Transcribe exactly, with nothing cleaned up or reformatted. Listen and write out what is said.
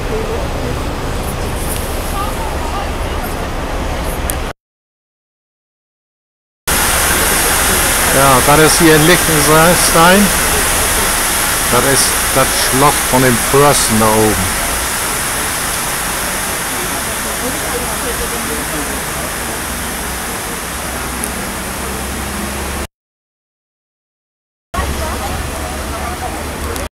Ja, das ist hier in Liechtenstein. Das ist das Schloss von den Fürsten da oben.